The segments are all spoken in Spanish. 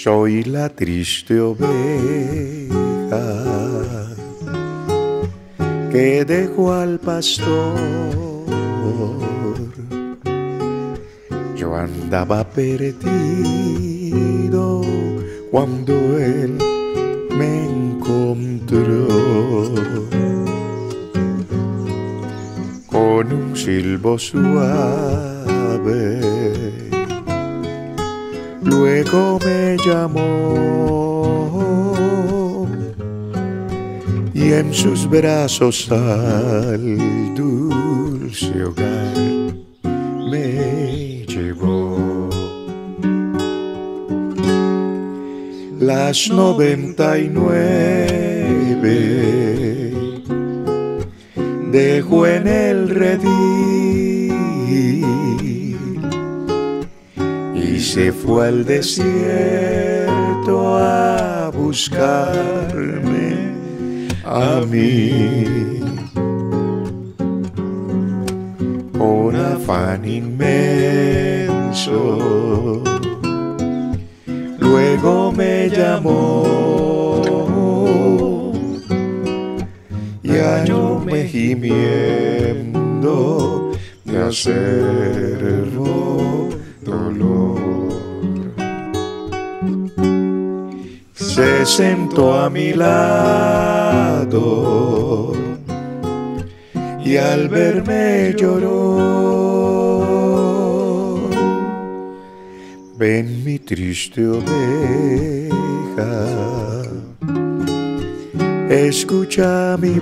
Soy la triste oveja que dejó al pastor. Yo andaba perdido cuando él me encontró. Con un silbo suave luego me llamó y en sus brazos al dulce hogar me llevó. Las 99 dejó en el redil y se fue al desierto a buscarme a mí. Con afán inmenso luego me llamó, ya yo me gimiendo de acerbo dolor. Se sentó a mi lado y al verme lloró. Ven mi triste oveja, escucha mi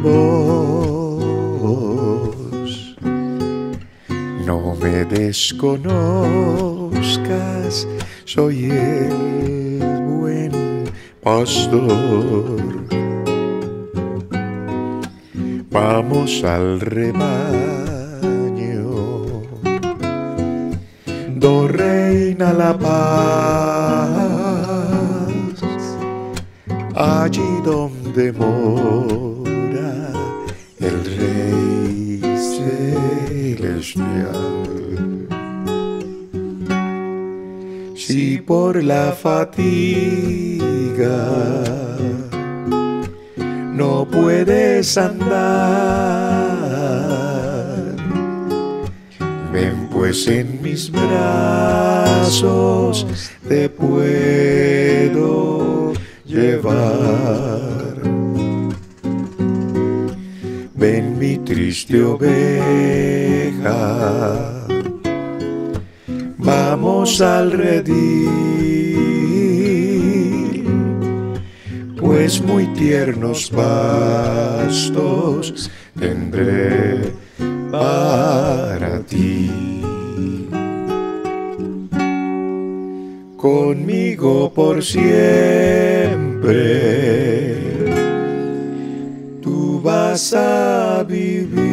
voz. No me desconozcas, soy el buen pastor. Vamos al rebaño, do reina la paz, allí donde mora el Rey celestial. Si por la fatiga no puedes andar, ven pues en mis brazos, te puedo llevar. Ven mi triste oveja, vamos al redil, pues muy tiernos pastos tendré para ti. Conmigo por siempre tú vas a vivir.